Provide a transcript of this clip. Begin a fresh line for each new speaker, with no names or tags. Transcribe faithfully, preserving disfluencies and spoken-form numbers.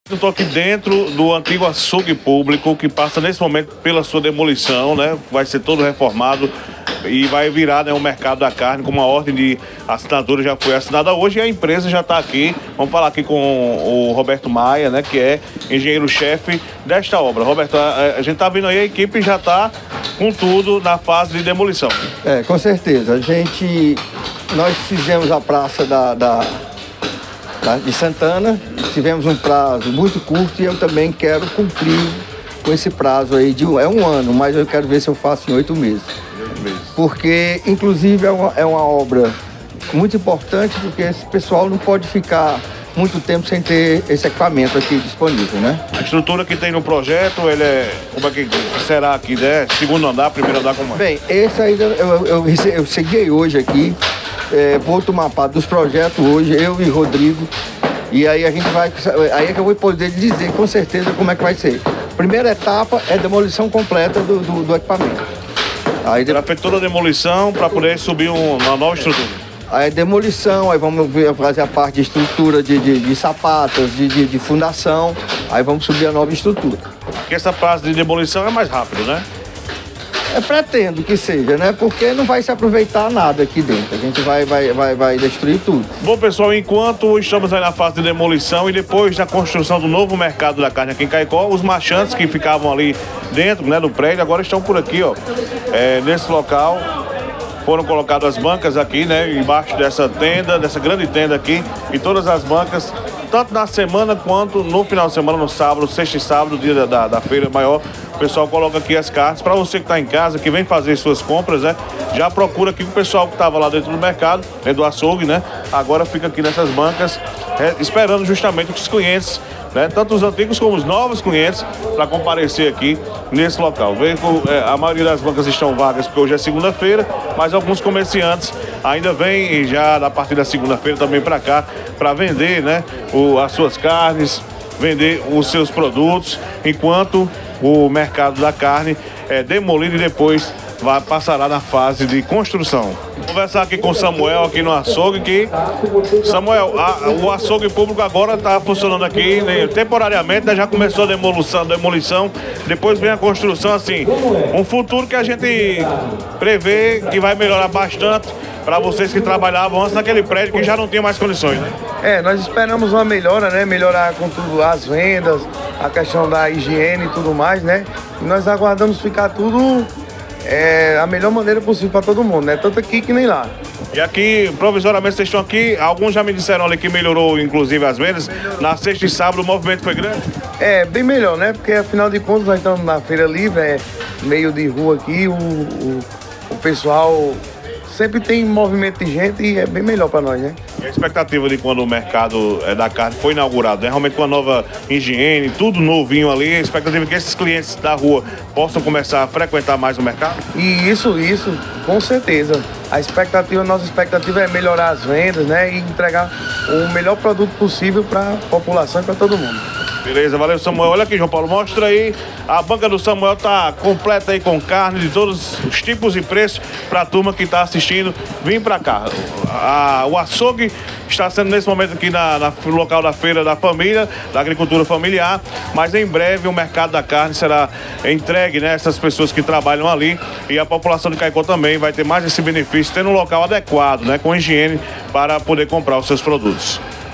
Eu estou aqui dentro do antigo açougue público que passa nesse momento pela sua demolição, né? Vai ser todo reformado e vai virar, né, o mercado da carne, com uma ordem de assinatura já foi assinada hoje e a empresa já está aqui. Vamos falar aqui com o Roberto Maia, né, que é engenheiro-chefe desta obra. Roberto, a, a gente está vendo aí, a equipe já está com tudo na fase de demolição.
É, com certeza. A gente, nós fizemos a praça da, da, da, de Santana, tivemos um prazo muito curto e eu também quero cumprir com esse prazo aí de é um ano, mas eu quero ver se eu faço em oito meses. Porque, inclusive, é uma, é uma obra muito importante, porque esse pessoal não pode ficar muito tempo sem ter esse equipamento aqui disponível, né?
A estrutura que tem no projeto, ele é, como é que será aqui, né? Segundo andar, primeiro andar, como é?
Bem, esse ainda, eu, eu, eu, eu cheguei hoje aqui, é, vou tomar parte dos projetos hoje, eu e Rodrigo, e aí a gente vai, aí é que eu vou poder dizer com certeza como é que vai ser. Primeira etapa é demolição completa do, do, do equipamento.
Aí será feita toda a demolição para poder subir um, uma nova estrutura.
Aí demolição, aí vamos ver, fazer a parte de estrutura de, de, de sapatas, de, de, de fundação, aí vamos subir a nova estrutura.
Porque essa fase de demolição é mais rápido, né?
É, pretendo que seja, né? Porque não vai se aproveitar nada aqui dentro. A gente vai, vai, vai, vai destruir tudo.
Bom, pessoal, enquanto estamos aí na fase de demolição e depois da construção do novo mercado da carne aqui em Caicó, os marchantes que ficavam ali dentro, né, do prédio, agora estão por aqui, ó. É, nesse local foram colocadas as bancas aqui, né, embaixo dessa tenda, dessa grande tenda aqui, e todas as bancas, tanto na semana quanto no final de semana, no sábado, sexta e sábado, dia da, da, da feira maior. O pessoal coloca aqui as cartas. Para você que está em casa, que vem fazer suas compras, né? Já procura aqui com o pessoal que estava lá dentro do mercado, né, do açougue, né? Agora fica aqui nessas bancas, é, esperando justamente os clientes, né? Tanto os antigos como os novos clientes, para comparecer aqui nesse local. Veio, é, a maioria das bancas estão vagas porque hoje é segunda-feira, mas alguns comerciantes ainda vêm já a partir da segunda-feira também para cá, para vender, né, o, as suas carnes, vender os seus produtos, enquanto o mercado da carne é demolido e depois vai, passará na fase de construção. Vou conversar aqui com o Samuel, aqui no açougue, que... Samuel, a, o açougue público agora está funcionando aqui, né, temporariamente, né, já começou a demolição, demolição, depois vem a construção, assim, um futuro que a gente prevê que vai melhorar bastante para vocês que trabalhavam antes naquele prédio que já não tinha mais condições, né?
É, nós esperamos uma melhora, né? Melhorar com tudo, as vendas, a questão da higiene e tudo mais, né? E nós aguardamos ficar tudo é, a melhor maneira possível para todo mundo, né? Tanto aqui que nem lá.
E aqui, provisoriamente, vocês estão aqui, alguns já me disseram ali que melhorou, inclusive, as vendas. Na sexta e sábado o movimento foi grande?
É, bem melhor, né? Porque, afinal de contas, nós estamos na feira livre, é meio de rua aqui, o, o, o pessoal... sempre tem movimento de gente e é bem melhor para nós, né?
E a expectativa de quando o mercado da carne foi inaugurado, né? Realmente com a nova higiene, tudo novinho ali, a expectativa é que esses clientes da rua possam começar a frequentar mais o mercado?
E isso, isso, com certeza. A expectativa, a nossa expectativa é melhorar as vendas, né? E entregar o melhor produto possível para a população e para todo mundo.
Beleza, valeu, Samuel. Olha aqui, João Paulo, mostra aí. A banca do Samuel tá completa aí com carne de todos os tipos e preços para a turma que está assistindo. Vem para cá. A, o açougue está sendo nesse momento aqui na, na, no local da Feira da Família, da Agricultura Familiar, mas em breve o mercado da carne será entregue, né, essas pessoas que trabalham ali, e a população de Caicó também vai ter mais esse benefício, tendo um local adequado, né, com higiene para poder comprar os seus produtos.